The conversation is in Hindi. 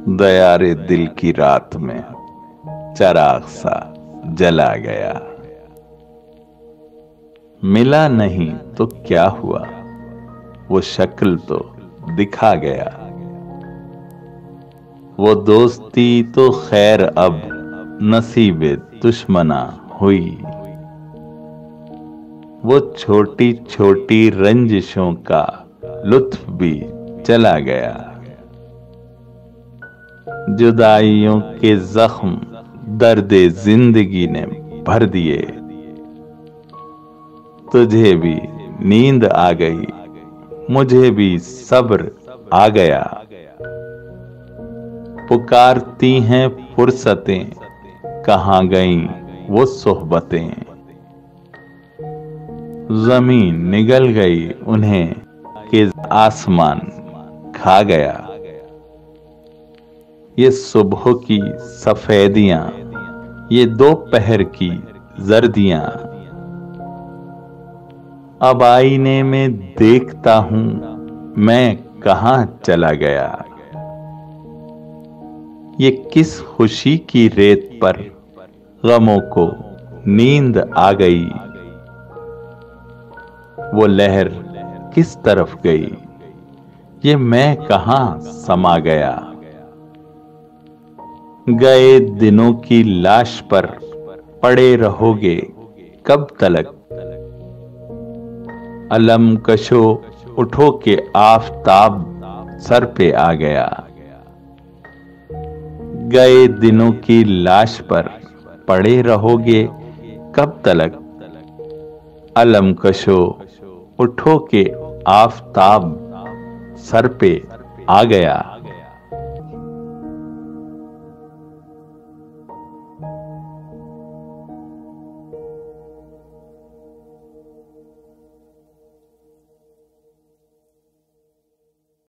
दया रे दिल की रात में चराग सा जला गया। मिला नहीं तो क्या हुआ, वो शक्ल तो दिखा गया। वो दोस्ती तो खैर अब नसीबे दुश्मना हुई। वो छोटी छोटी रंजिशों का लुत्फ भी चला गया। जुदाइयों के जख्म दर्दे जिंदगी ने भर दिए। तुझे भी नींद आ गई, मुझे भी सब्र आ गया। पुकारती हैं फुर्सतें, कहाँ गईं वो सोहबतें। जमीन निगल गई उन्हें कि आसमान खा गया। ये सुबह की सफेदियां, ये दोपहर की जर्दियां, अब आईने में देखता हूं मैं कहां चला गया। ये किस खुशी की रेत पर गमों को नींद आ गई। वो लहर किस तरफ गई, ये मैं कहां समा गया। गए दिनों की लाश पर पड़े रहोगे कब तलक। अलम कशो उठो के आफताब सर पे आ गया। गए दिनों की लाश पर पड़े रहोगे कब तलक। अलम कशो उठो के आफताब सर पे आ गया।